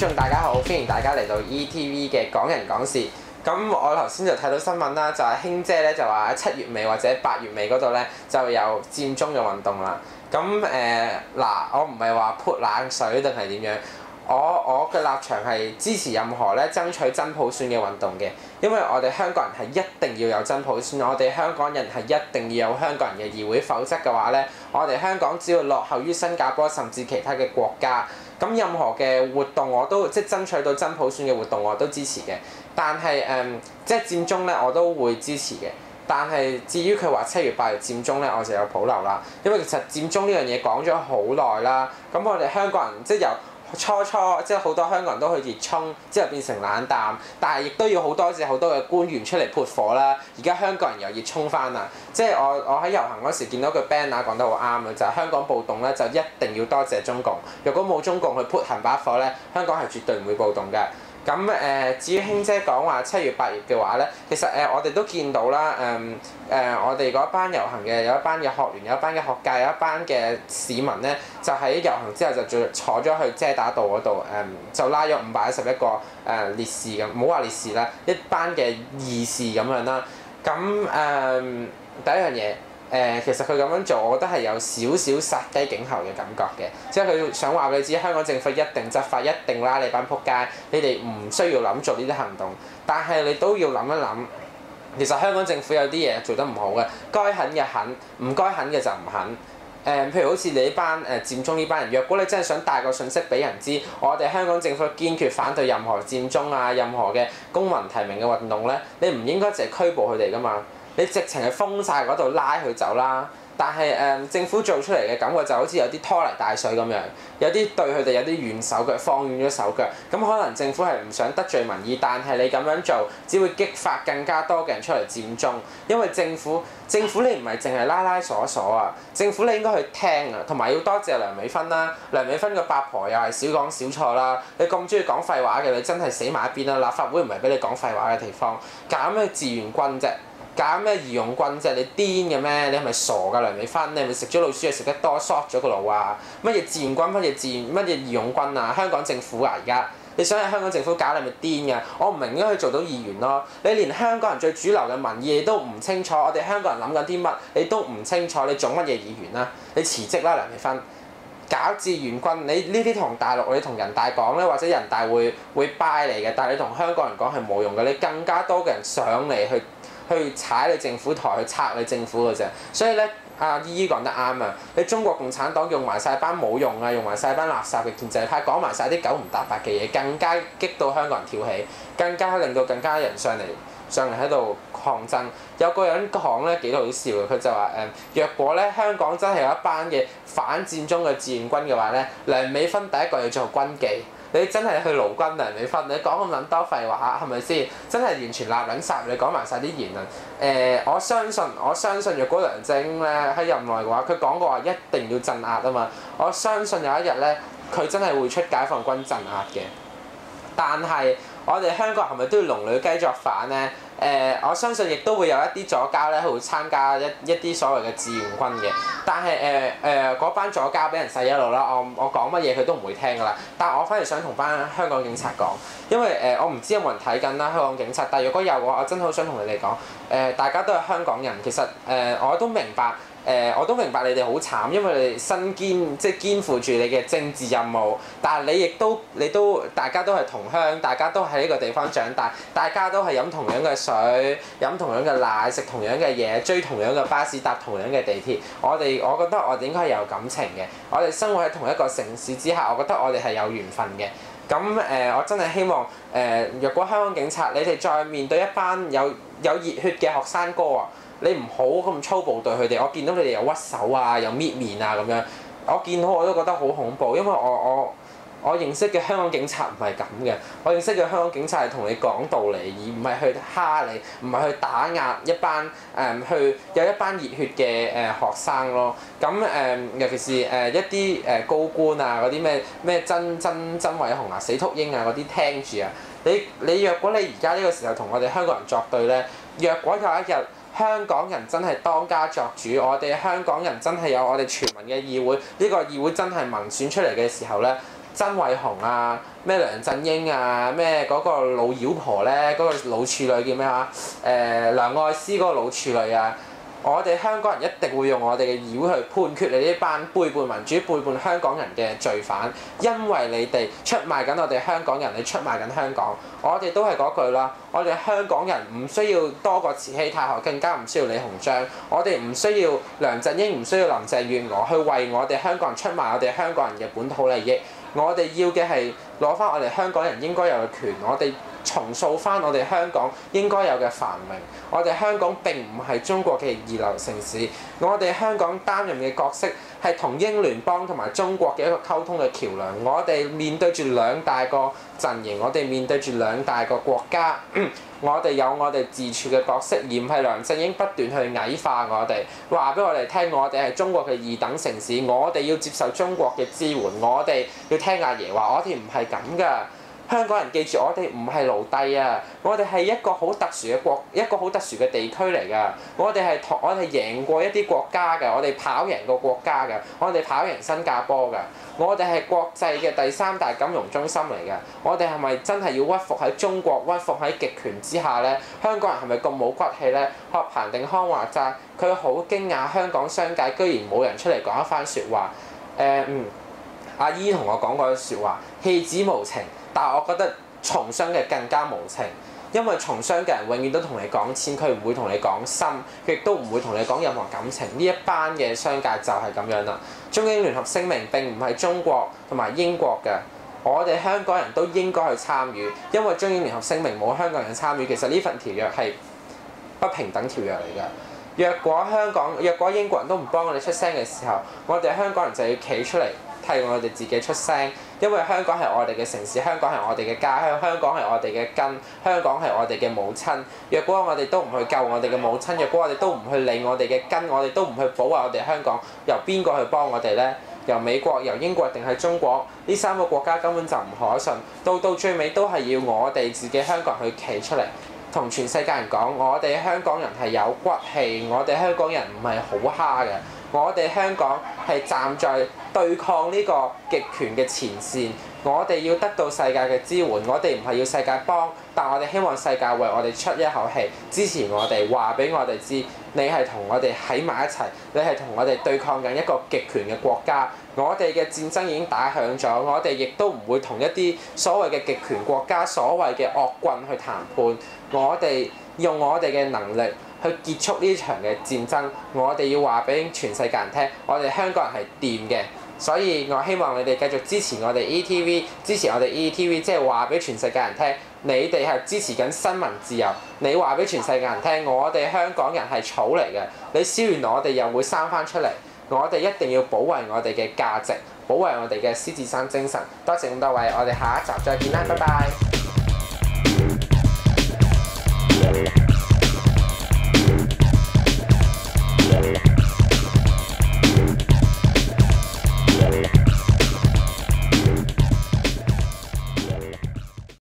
眾大家好，歡迎大家嚟到 ETV 嘅港人港事。咁我頭先就睇到新聞啦，就係卿姐咧就話喺7月尾或者8月尾嗰度咧就有佔中嘅運動啦。咁我唔係話潑冷水定係點樣，我嘅立場係支持任何咧爭取真普選嘅運動嘅，因為我哋香港人係一定要有真普選，我哋香港人係一定要有香港人嘅議會，否則嘅話咧，我哋香港只要落後於新加坡甚至其他嘅國家。咁任何嘅活動我都即係爭取到真普選嘅活動我都支持嘅，但係即係佔中咧我都會支持嘅。但係至於佢話7月8月佔中咧，我就有保留啦，因為其實佔中呢樣嘢講咗好耐啦。咁我哋香港人即係由初即係好多香港人都去熱衷，之後變成冷淡，但係亦都要好多謝好多嘅官員出嚟潑火啦。而家香港人又熱衷翻啦，即係我喺遊行嗰時見到個 banner 講得好啱嘅，就係香港暴動咧就一定要多謝中共，如果冇中共去潑行把火咧，香港係絕對唔會暴動嘅。咁至於卿姐講話7月8月嘅話咧，其實我哋都見到啦，我哋嗰班遊行嘅有一班嘅學聯，有一班嘅學界，有一班嘅市民咧，就喺遊行之後就坐咗去遮打道嗰度，就拉咗511個烈士咁，唔好話烈士啦，一班嘅義士咁樣啦。咁第一樣嘢。其實佢咁樣做，我覺得係有少少殺雞儆猴嘅感覺嘅，即係佢想話俾你知，香港政府一定執法，一定拉你班仆街，你哋唔需要諗做呢啲行動，但係你都要諗一諗，其實香港政府有啲嘢做得唔好嘅，該肯嘅肯，唔該肯嘅就唔肯。譬如好似你呢班佔中呢班人，若果你真係想帶個訊息俾人知，我哋香港政府堅決反對任何佔中啊，任何嘅公民提名嘅運動咧，你唔應該淨係拘捕佢哋噶嘛。你直情係封晒嗰度拉佢走啦，但係政府做出嚟嘅感覺就好似有啲拖泥帶水咁樣，有啲對佢哋有啲軟手腳，放軟咗手腳。咁可能政府係唔想得罪民意，但係你咁樣做，只會激發更加多嘅人出嚟佔中。因為政府你唔係淨係拉拉鎖鎖啊，政府你應該去聽啊，同埋要多謝梁美芬啦。梁美芬個八婆又係少講少錯啦。你咁中意講廢話嘅，你真係死埋一邊啦！立法會唔係俾你講廢話嘅地方，搞咩志願軍啫？搞咩義勇軍啫？你癲嘅咩？你係咪傻㗎？梁美芬，你係咪食咗老鼠藥食得多 short 咗個腦啊？乜嘢志願軍？乜嘢義勇軍啊？香港政府啊，而家你想喺香港政府搞，你咪癲㗎！我唔明點解去做到議員咯？你連香港人最主流嘅民意你都唔清楚，我哋香港人諗緊啲乜你都唔清楚，你做乜嘢議員啊？你辭職啦，梁美芬！搞志願軍，你呢啲同大陸你同人大講咧，或者人大會 buy 你嘅，但係你同香港人講係冇用嘅，你更加多嘅人上嚟去踩你政府台，去拆你政府嘅啫。所以咧，阿姨姨講得啱啊！你中國共產黨用埋晒班冇用啊，用埋晒班垃圾嘅建制派，講埋晒啲九唔搭八嘅嘢，更加激到香港人跳起，更加令到更加人上嚟喺度抗爭。有個人講咧幾好笑嘅，佢就話若果咧香港真係有一班嘅反佔中嘅志願軍嘅話咧，梁美芬第一個要做軍紀。你真係去勞軍梁美芬，你講咁撚多廢話係咪先？真係完全立撚殺你，講埋晒啲言論。我相信若果梁振英咧喺任內嘅話，佢講過話一定要鎮壓啊嘛。我相信有一日咧，佢真係會出解放軍鎮壓嘅。但係我哋香港係咪都要龍女雞作反咧？我相信亦都會有一啲左膠咧，會參加一啲所謂嘅志願軍嘅。但係嗰班左膠俾人洗咗腦啦，我講乜嘢佢都唔會聽㗎啦。但係我反而想同班香港警察講，因為我唔知有冇人睇緊啦香港警察，但係如果有嘅話，我真係好想同你哋講，大家都係香港人，其實我都明白。我都明白你哋好慘，因為你身肩負住你嘅政治任務，但係你都大家都係同鄉，大家都喺呢個地方長大，大家都係飲同樣嘅水，飲同樣嘅奶，食同樣嘅嘢，追同樣嘅巴士，搭同樣嘅地鐵。我覺得我哋應該係有感情嘅，我哋生活喺同一個城市之下，我覺得我哋係有緣分嘅。咁我真係希望若果香港警察你哋再面對一班有熱血嘅學生哥啊！你唔好咁粗暴對佢哋，我見到你哋又屈手啊，又搣面啊咁樣，我見到我都覺得好恐怖，因為我認識嘅香港警察唔係咁嘅，我認識嘅香港警察係同你講道理，而唔係去蝦你，唔係去打壓一班有一班熱血嘅學生咯。咁尤其是一啲高官啊，嗰啲咩曾偉雄啊、死禿鷹啊嗰啲聽住啊，你若果你而家呢個時候同我哋香港人作對咧，若果有一日香港人真係當家作主，我哋香港人真係有我哋全民嘅議會，呢個議會真係民選出嚟嘅時候咧， 曾偉雄啊，咩梁振英啊，咩嗰個老妖婆咧，嗰、個老處女叫咩啊？梁愛詩嗰個老處女啊！我哋香港人一定會用我哋嘅議會去判決你呢班背叛民主、背叛香港人嘅罪犯，因為你哋出賣緊我哋香港人，你出賣緊香港。我哋都係嗰句啦，我哋香港人唔需要多過慈禧太后，更加唔需要李鴻章。我哋唔需要梁振英，唔需要林鄭月娥去為我哋香港人出賣我哋香港人嘅本土利益。我哋要嘅係攞翻我哋香港人應該有嘅權，我哋重塑翻我哋香港應該有嘅繁榮。我哋香港並唔係中國嘅二流城市，我哋香港擔任嘅角色係同英聯邦同埋中國嘅一個溝通嘅橋梁。我哋面對住兩大個陣營，我哋面對住兩大個國家，我哋有我哋自處嘅角色，而唔係梁振英不斷去矮化我哋，話俾我哋聽我哋係中國嘅二等城市，我哋要接受中國嘅支援，我哋要聽阿爺話，我哋唔係咁㗎。香港人記住，我哋唔係奴隸啊！我哋係一個好特殊嘅一個好特殊嘅地區嚟㗎。我哋贏過一啲國家㗎，我哋跑贏過國家㗎，我哋跑贏新加坡㗎。我哋係國際嘅第3大金融中心嚟㗎。我哋係咪真係要屈服喺中國、屈服喺極權之下呢？香港人係咪咁冇骨氣呢？學彭定康話齋，佢好驚訝香港商界居然冇人出嚟講一番説話。阿姨同我講過説話，戲子無情。但係我覺得從商嘅更加無情，因為從商嘅人永遠都同你講錢，佢唔會同你講心，亦都唔會同你講任何感情。呢一班嘅商界就係咁樣啦。中英聯合聲明並唔係中國同埋英國嘅，我哋香港人都應該去參與，因為中英聯合聲明冇香港人參與，其實呢份條約係不平等條約嚟㗎。若果英國人都唔幫我哋出聲嘅時候，我哋香港人就要企出嚟替我哋自己出聲，因為香港係我哋嘅城市，香港係我哋嘅家鄉，香港係我哋嘅根，香港係我哋嘅母親。若果我哋都唔去救我哋嘅母親，若果我哋都唔去理我哋嘅根，我哋都唔去保衞我哋香港，由邊個去幫我哋呢？由美國、由英國定係中國？呢3個國家根本就唔可信，到最尾都係要我哋自己香港人去企出嚟，同全世界人講，我哋香港人係有骨氣，我哋香港人唔係好蝦嘅，我哋香港係站在對抗呢個極權嘅前線，我哋要得到世界嘅支援，我哋唔係要世界幫，但我哋希望世界為我哋出一口氣，支持我哋，話俾我哋知，你係同我哋喺埋一齊，你係同我哋對抗緊一個極權嘅國家，我哋嘅戰爭已經打響咗，我哋亦都唔會同一啲所謂嘅極權國家、所謂嘅惡棍去談判，我哋用我哋嘅能力去結束呢場嘅戰爭，我哋要話俾全世界人聽，我哋香港人係掂嘅。所以我希望你哋繼續支持我哋 ETV， 支持我哋 ETV， 即係話俾全世界人聽，你哋係支持緊新聞自由。你話俾全世界人聽，我哋香港人係草嚟嘅，你燒完我哋又會生翻出嚟。我哋一定要保衞我哋嘅價值，保衞我哋嘅獅子山精神。多謝咁多位，我哋下一集再見啦，拜拜。